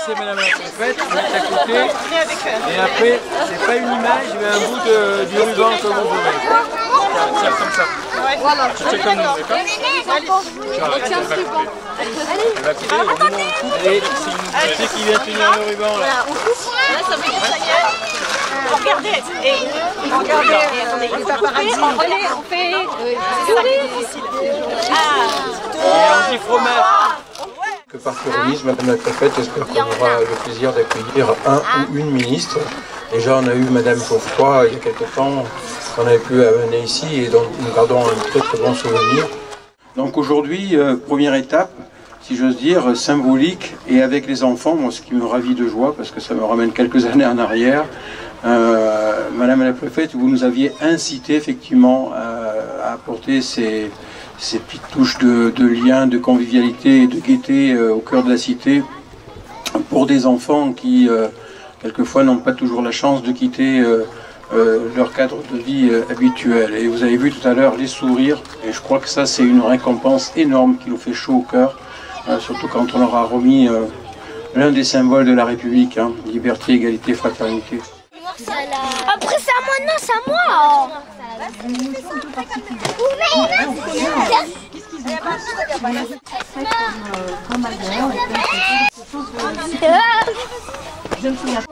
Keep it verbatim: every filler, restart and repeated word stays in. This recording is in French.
c'est madame la préfète, vous êtes à côté. Et après, c'est pas une image, mais un bout de, du ruban que vous voulez. Tiens, comme ça. Voilà. Tu tiens comme nous, d'accord? On tient ce ruban. Allez, allez, c'est qui vient tenir le ruban là. On coupe. Là, ça veut dire ça y est. Regardez. Et regardez. Attendez, les paparazzi. On relais, on fait. Et on dit fromage. Que par pluralisme, madame la préfète, j'espère qu'on aura le plaisir d'accueillir un ou une ministre. Déjà, on a eu madame Geoffroy il y a quelque temps, qu'on avait pu amener ici et dont nous gardons un très très bon souvenir. Donc aujourd'hui, euh, première étape, si j'ose dire, symbolique, et avec les enfants, moi, ce qui me ravit de joie, parce que ça me ramène quelques années en arrière. Euh, madame la préfète, vous nous aviez incité effectivement à, à apporter ces, ces petites touches de, de lien, de convivialité et de gaieté euh, au cœur de la cité pour des enfants qui, euh, quelquefois, n'ont pas toujours la chance de quitter euh, euh, leur cadre de vie euh, habituel. Et vous avez vu tout à l'heure les sourires, et je crois que ça, c'est une récompense énorme qui nous fait chaud au cœur, euh, surtout quand on leur a remis euh, l'un des symboles de la République, hein, liberté, égalité, fraternité. Après c'est à moi, non c'est à moi. Je me souviens.